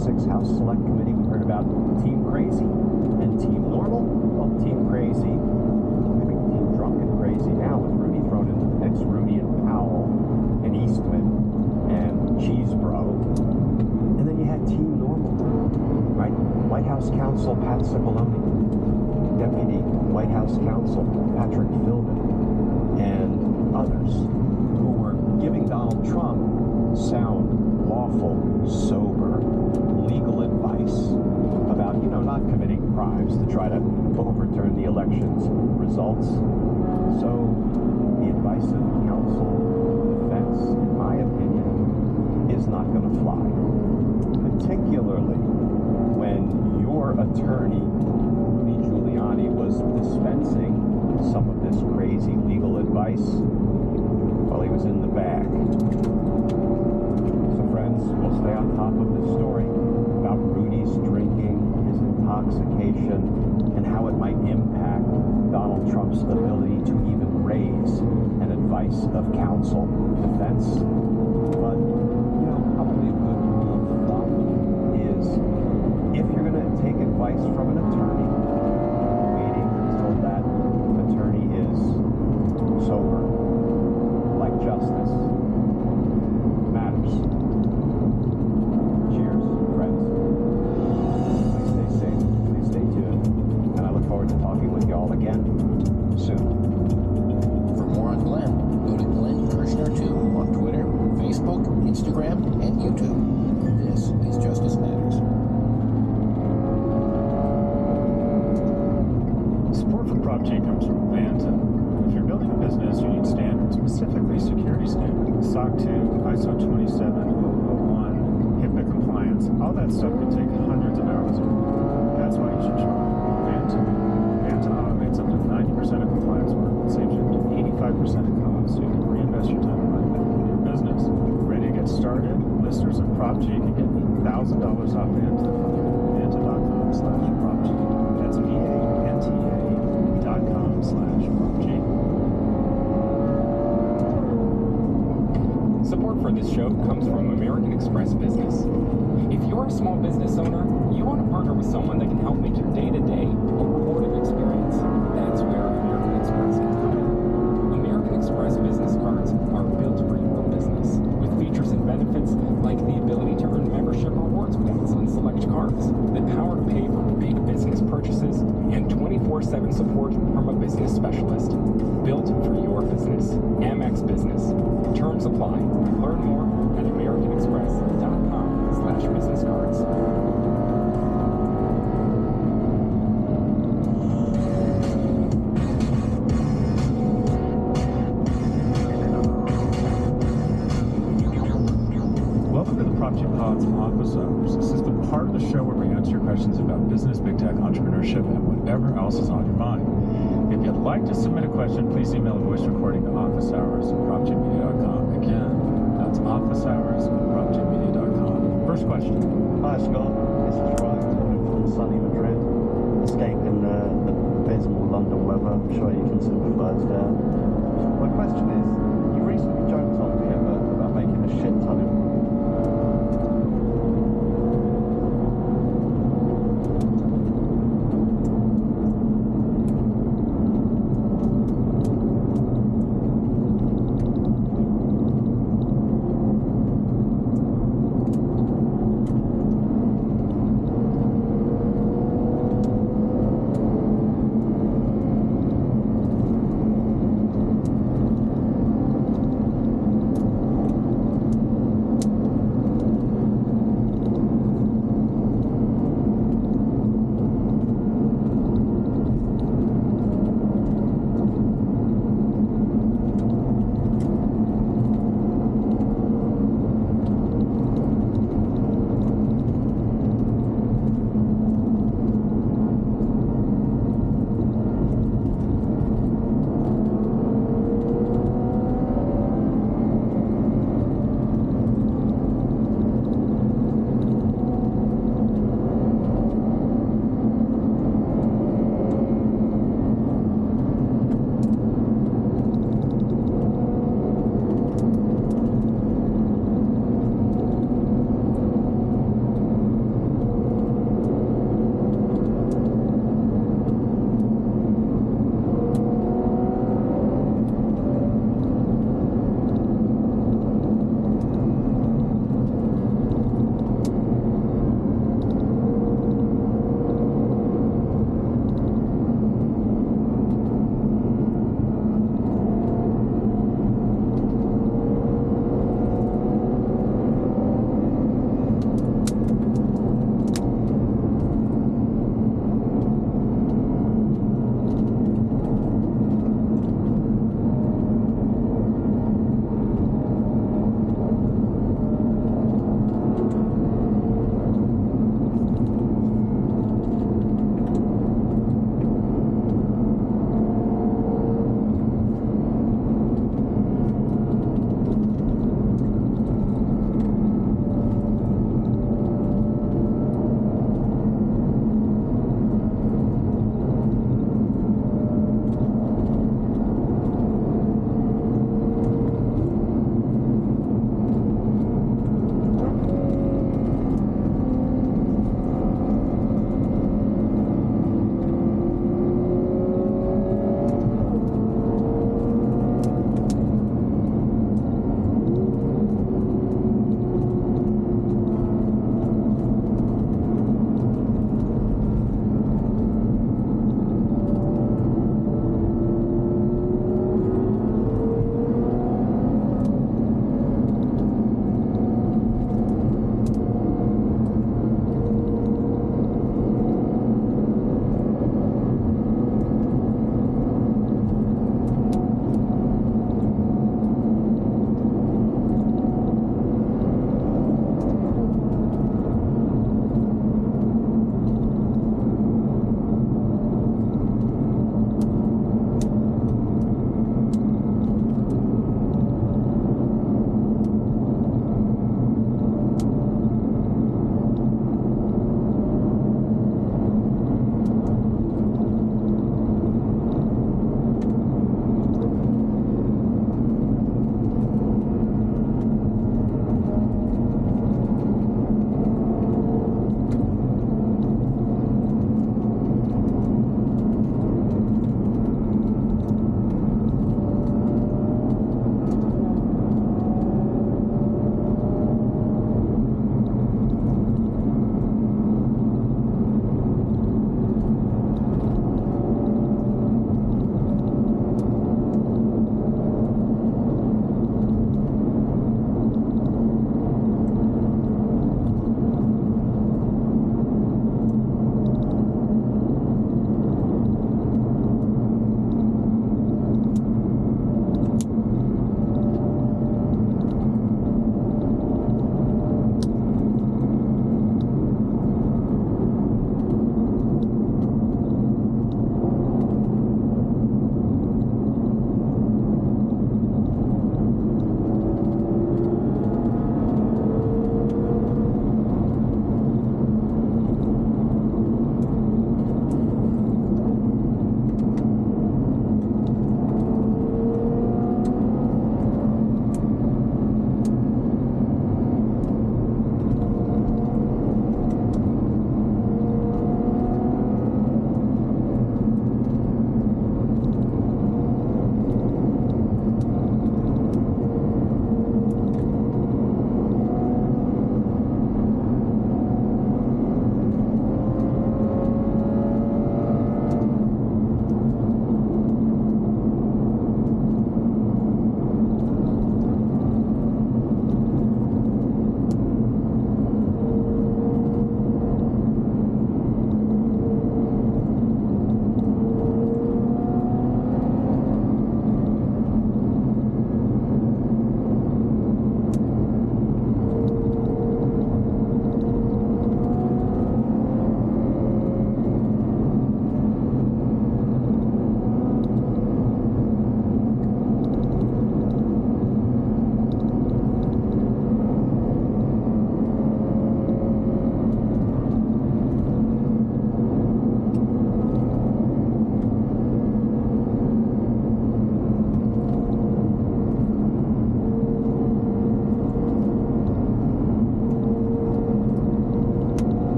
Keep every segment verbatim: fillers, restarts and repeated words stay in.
six House Select Committee, we heard about Team Crazy and Team Normal. Well, Team Crazy, maybe Team Drunk and Crazy now with Rudy thrown into the mix. Rudy and Powell and Eastman and Cheese Bro. And then you had Team Normal, right? White House Counsel Pat Cipollone, Deputy White House Counsel Patrick Philbin, and others who were giving Donald Trump sound, lawful, sober, legal advice about, you know, not committing crimes to try to overturn the election's results. So the advice of counsel defense, in my opinion, is not going to fly. Particularly when your attorney, Rudy Giuliani, was dispensing some of this crazy legal advice while he was in the bag. So friends, we'll stay on top of this story about Rudy's drinking, his intoxication, and how it might impact Donald Trump's ability to even raise an advice of counsel defense. But, you know, probably a good rule of thumb is if you're going to take advice from an attorney, waiting until that attorney is sober, like justice, matters. Cheers, friends. Please stay safe. Please stay tuned. And I look forward to talking with you all again soon. For more on Glenn, go to Glenn Kirshner two on Twitter, Facebook, Instagram, and YouTube. This is Justice Matters. Support for Prop G comes from Vanta. If you're building a business, you need standards, specifically security standards. S O C two, I S O twenty-seven oh one, HIPAA compliance, all that stuff can take hundreds of hours of work. That's why you should try Vanta. Vanta automates up to ninety percent of compliance work and saves you up to eighty-five percent of costs, so you can reinvest your time and money back into your business. Ready to get started? Listeners of Prop G can get one thousand dollars off Vanta. Vanta.com slash Prop G. That's V-A-N-T-A dot com slash Prop G. Support for this show comes from American Express Business. If you're a small business owner, you want to partner with someone that can help make your day-to-day a rewarding experience. That's where American Express can come in. American Express business cards are built for your business, with features and benefits like the ability to earn membership rewards points on select cards, the power to pay for big business purchases, and twenty-four seven support from a business specialist. Built for your business. Amex Business. Terms apply. Learn more at americanexpress.com slash business cards. Welcome to the Prop G Pod's Office Hours. This is the part of the show where we answer your questions about business, big tech, entrepreneurship, and whatever else is on your mind. If you'd like to submit a question, please email a voice recording to officehours at prop g media dot com. Again, that's officehours at prop g media dot com. First question. Hi Scott, this is Ryan calling from sunny Madrid, escaping uh, the abysmal London weather. I'm sure you can sympathise there. My question is, you recently joked on Pivot about making a shit ton of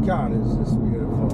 God, is this beautiful.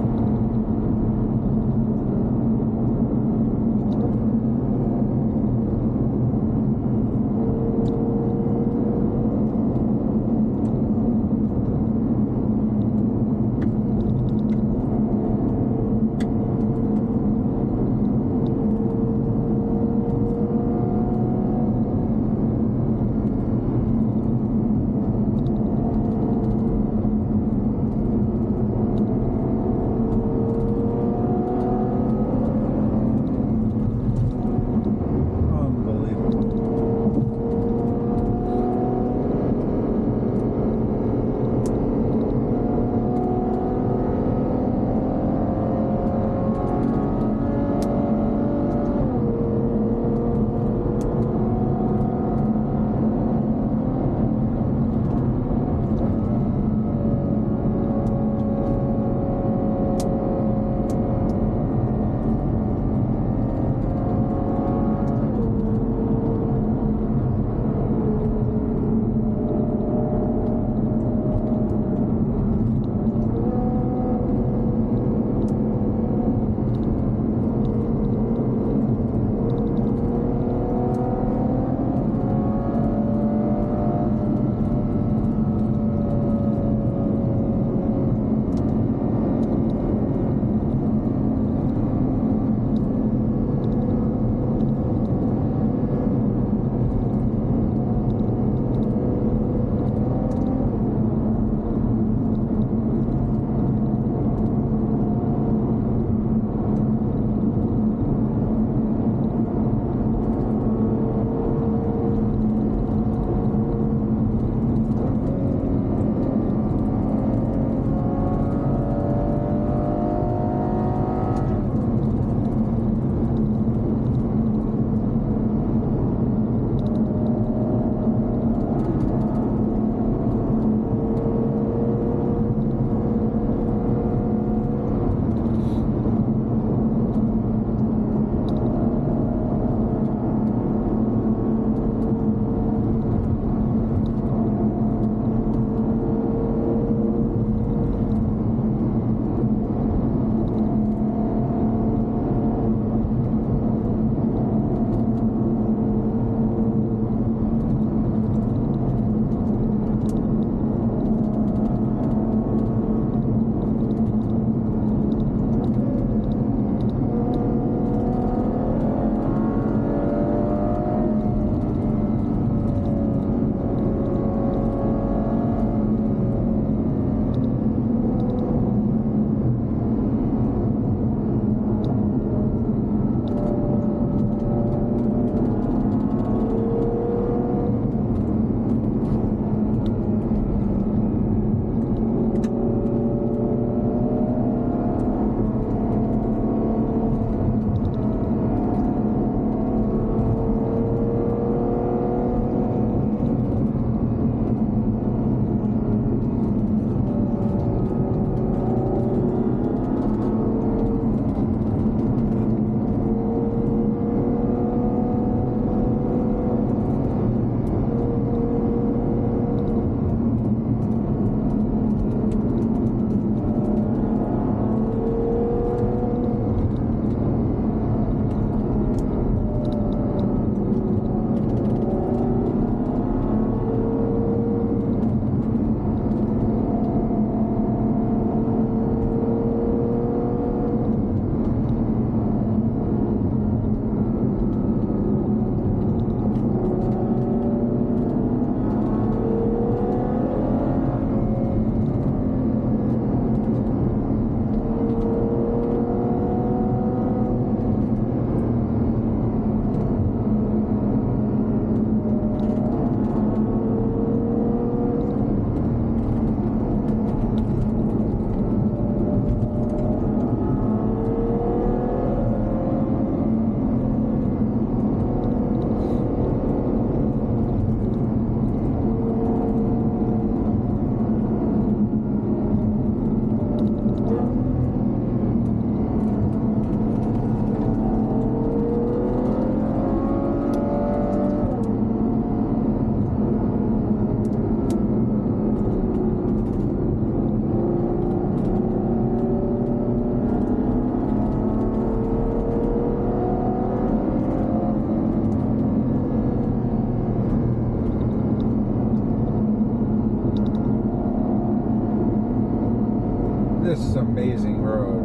This is an amazing road.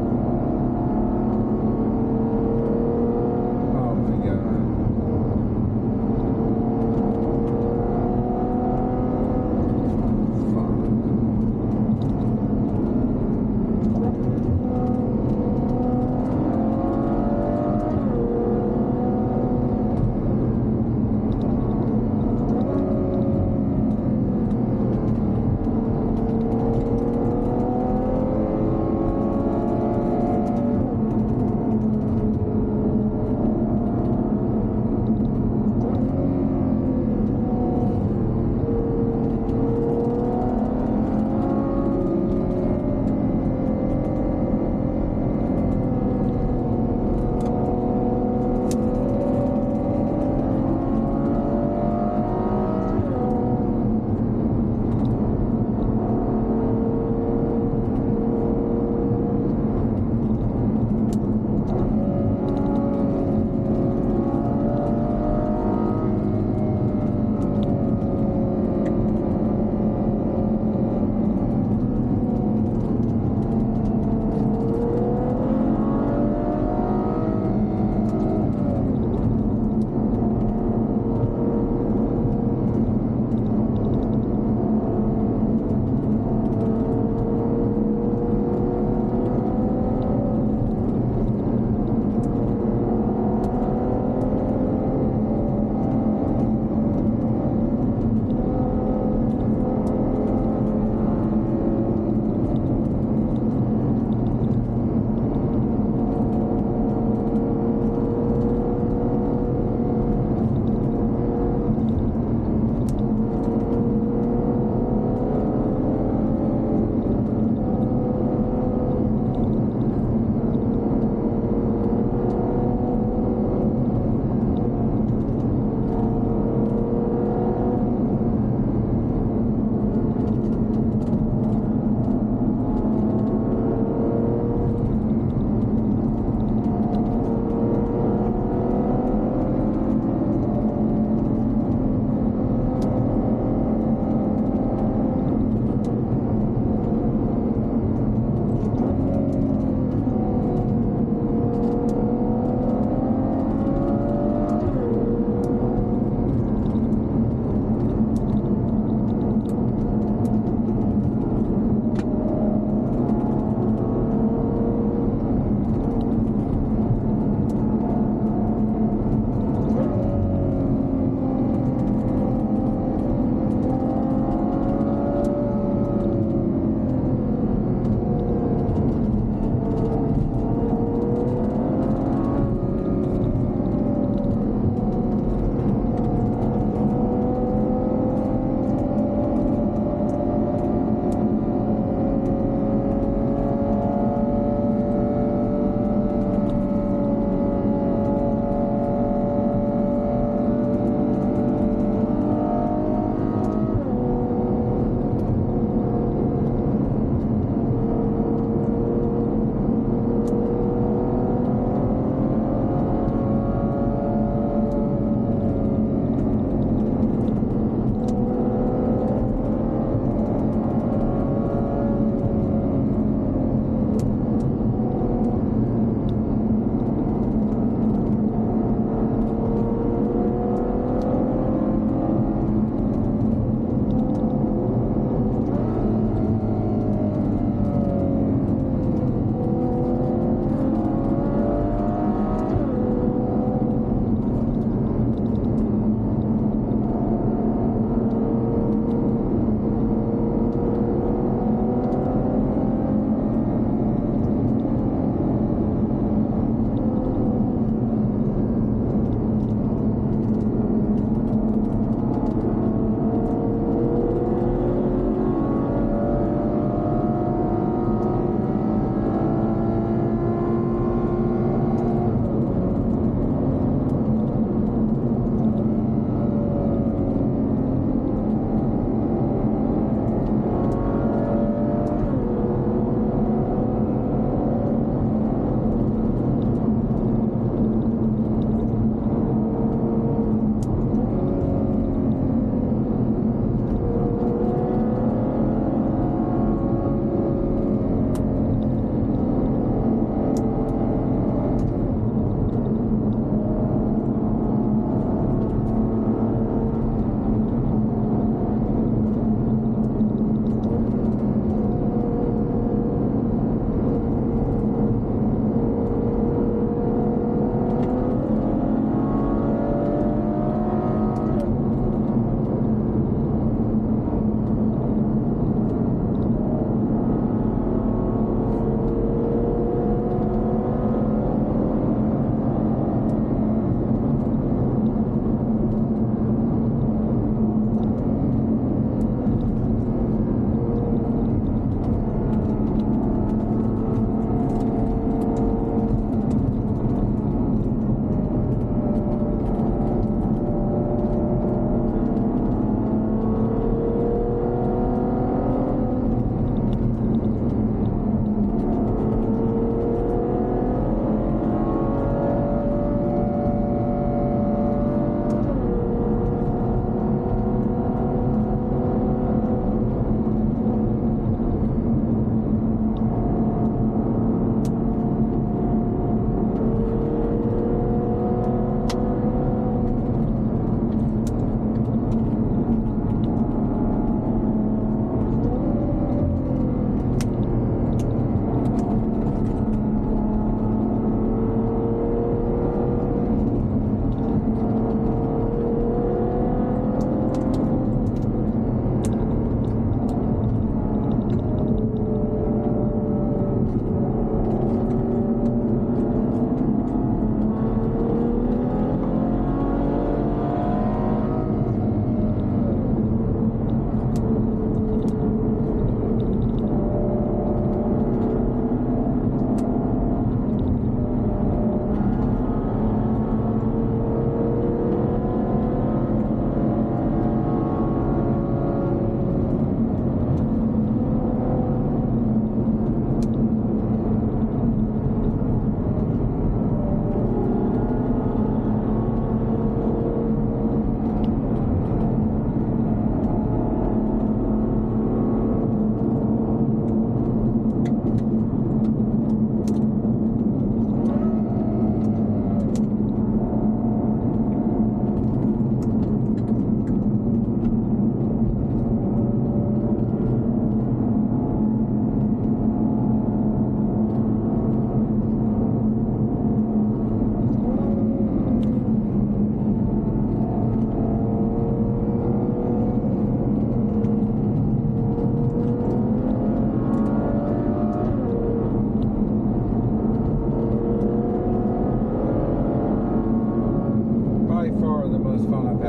Oh my god.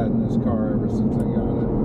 had in this car ever since I got it.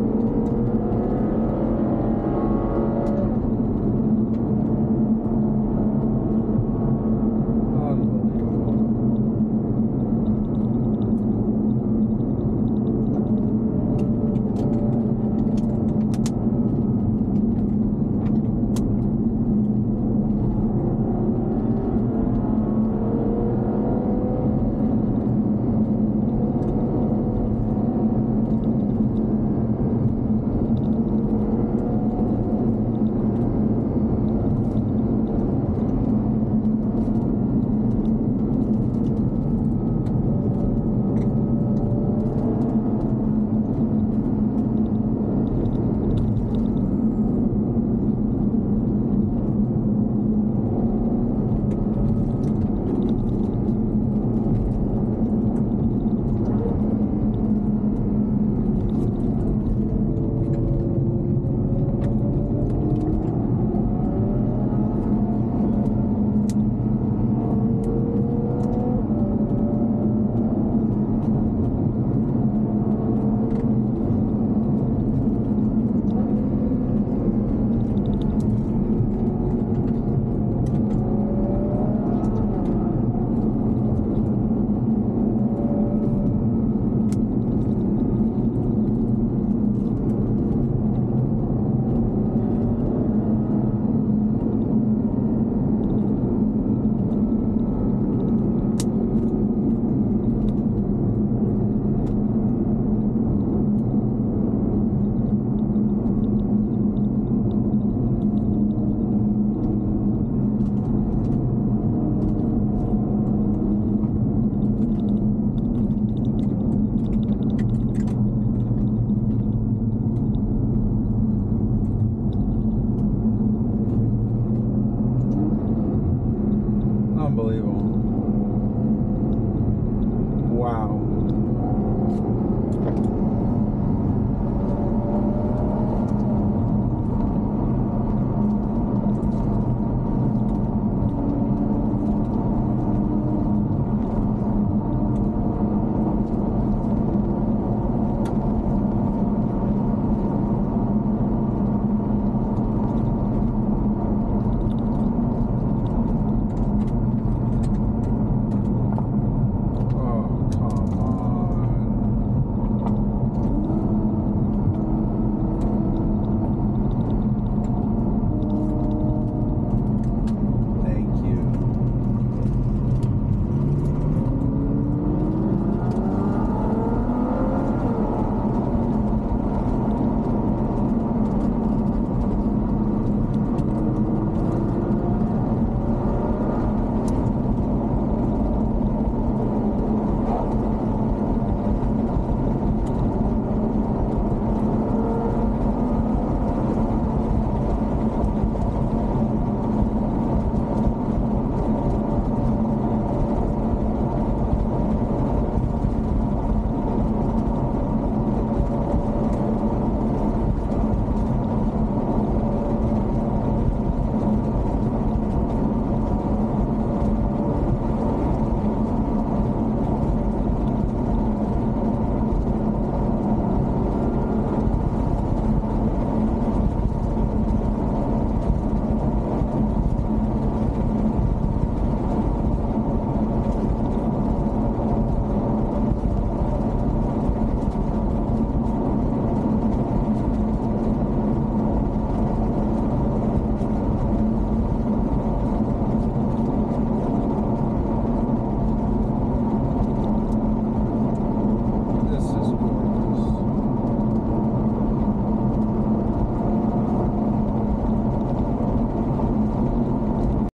Unbelievable.